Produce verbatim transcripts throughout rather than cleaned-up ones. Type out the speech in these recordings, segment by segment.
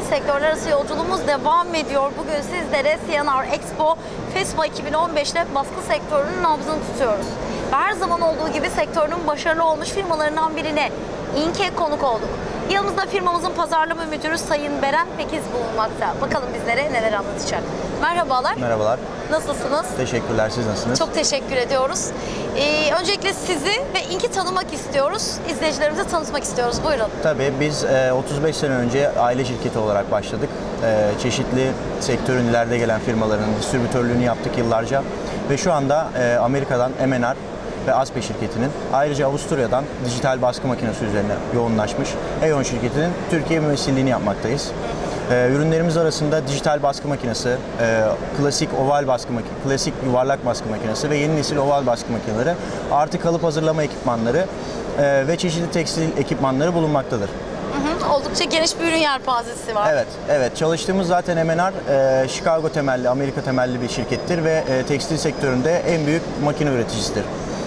sektörler arası yolculuğumuz devam ediyor. Bugün sizlere C N R Expo FESPA iki bin on beş'te baskı sektörünün nabzını tutuyoruz. Ve her zaman olduğu gibi sektörün başarılı olmuş firmalarından birine İNK'e konuk olduk. Yanımızda firmamızın pazarlama müdürü Sayın Beren Pekiz bulunmakta. Bakalım bizlere neler anlatacak. Merhabalar. Merhabalar. Nasılsınız? Teşekkürler. Siz nasılsınız? Çok teşekkür ediyoruz. Ee, öncelikle sizi ve İNK'i tanımak istiyoruz. İzleyicilerimize tanıtmak istiyoruz. Buyurun. Tabii biz otuz beş sene önce aile şirketi olarak başladık. Çeşitli sektörün ileride gelen firmaların distribütörlüğünü yaptık yıllarca. Ve şu anda Amerika'dan M and R ve Aspe şirketinin, ayrıca Avusturya'dan dijital baskı makinesi üzerine yoğunlaşmış E O N şirketinin Türkiye mümessilliğini yapmaktayız. Ee, ürünlerimiz arasında dijital baskı makinesi, e, klasik oval baskı makinesi, klasik yuvarlak baskı makinesi ve yeni nesil oval baskı makineleri, artı kalıp hazırlama ekipmanları e, ve çeşitli tekstil ekipmanları bulunmaktadır. Hı hı, oldukça geniş bir ürün yelpazesi var. Evet, evet. Çalıştığımız zaten M and R, e, Chicago temelli, Amerika temelli bir şirkettir ve e, tekstil sektöründe en büyük makine üreticisidir.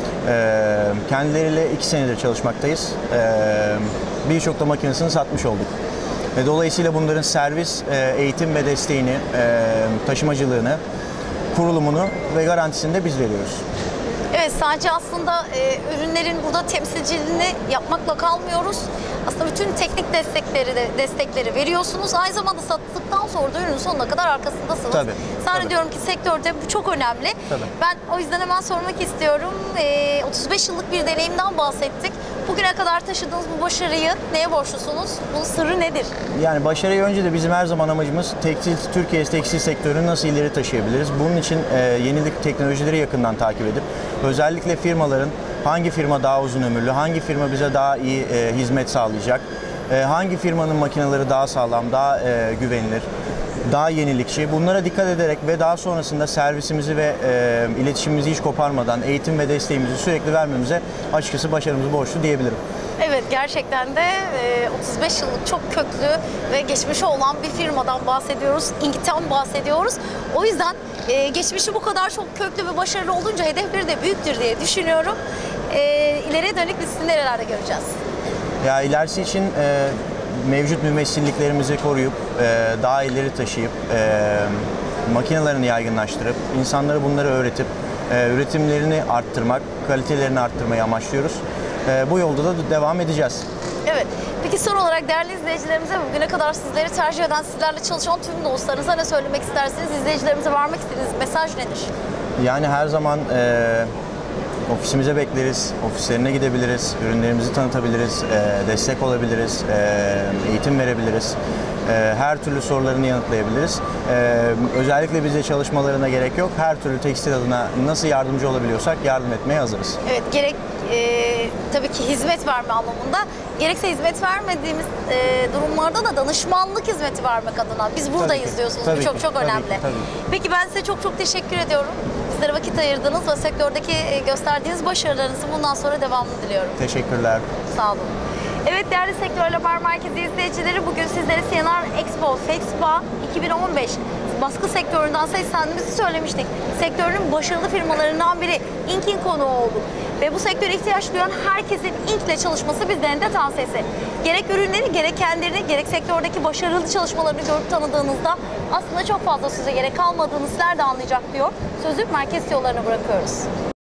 E, kendileriyle iki senedir çalışmaktayız. E, Birçok da makinesini satmış olduk. Dolayısıyla bunların servis, eğitim ve desteğini, taşımacılığını, kurulumunu ve garantisini de biz veriyoruz. Evet, sadece aslında e, ürünlerin burada temsilciliğini yapmakla kalmıyoruz. Aslında bütün teknik destekleri de destekleri veriyorsunuz. Aynı zamanda sattıktan sonra da ürünün sonuna kadar arkasındasınız. Tabii. Zannediyorum ki sektörde bu çok önemli. Tabii. Ben o yüzden hemen sormak istiyorum. E, otuz beş yıllık bir deneyimden bahsettik. Bugüne kadar taşıdığınız bu başarıyı neye borçlusunuz? Bunun sırrı nedir? Yani başarıyı önce de bizim her zaman amacımız tekstil, Türkiye tekstil sektörünü nasıl ileri taşıyabiliriz? Bunun için e, yenilik teknolojileri yakından takip edip özellikle firmaların hangi firma daha uzun ömürlü, hangi firma bize daha iyi e, hizmet sağlayacak, e, hangi firmanın makineleri daha sağlam, daha e, güvenilir, daha yenilikçi, bunlara dikkat ederek ve daha sonrasında servisimizi ve e, iletişimimizi hiç koparmadan eğitim ve desteğimizi sürekli vermemize açıkçası başarımızı borçlu diyebilirim. Evet, gerçekten de otuz beş yıllık çok köklü ve geçmişi olan bir firmadan bahsediyoruz. İNK'ten bahsediyoruz. O yüzden geçmişi bu kadar çok köklü ve başarılı olunca hedefleri de büyüktür diye düşünüyorum. İleriye dönük biz sizi nerelerde göreceğiz? Ya ilerisi için e, mevcut mümessilliklerimizi koruyup e, daha ileri taşıyıp e, makinelerini yaygınlaştırıp insanlara bunları öğretip e, üretimlerini arttırmak, kalitelerini arttırmayı amaçlıyoruz. E, bu yolda da devam edeceğiz. Evet. Peki son olarak değerli izleyicilerimize bugüne kadar sizleri tercih eden, sizlerle çalışan tüm dostlarınıza ne söylemek istersiniz? İzleyicilerimize vermek istediğiniz mesaj nedir? Yani her zaman e, ofisimize bekleriz, ofislerine gidebiliriz, ürünlerimizi tanıtabiliriz, e, destek olabiliriz, e, eğitim verebiliriz. E, her türlü sorularını yanıtlayabiliriz. E, özellikle bize çalışmalarına gerek yok. Her türlü tekstil adına nasıl yardımcı olabiliyorsak yardım etmeye hazırız. Evet, gerek e, tabii ki hizmet verme anlamında, gerekse hizmet vermediğimiz e, durumlarda da danışmanlık hizmeti vermek adına. Biz buradayız ki, diyorsunuz. tabii Bu çok ki, çok tabii önemli. ki, tabii. Peki ben size çok çok teşekkür ediyorum. Bizlere vakit ayırdınız ve sektördeki gösterdiğiniz başarılarınızı bundan sonra devamlı diliyorum. Teşekkürler. Sağ olun. Evet, değerli Sektör Haber Merkezi izleyicileri, bugün sizlere C N R Expo FESPA iki bin on beş baskı sektöründen seslendiğimizi söylemiştik. Sektörün başarılı firmalarından biri İNK'in konuğu olduk. Ve bu sektöre ihtiyaç duyan herkesin İNK ile çalışması bizlerin de tavsiyesi. Gerek ürünleri, gerek kendilerini, gerek sektördeki başarılı çalışmalarını görüp tanıdığınızda aslında çok fazla söze gerek kalmadığını sizler de anlayacak diyor. Sözü merkez yollarına bırakıyoruz.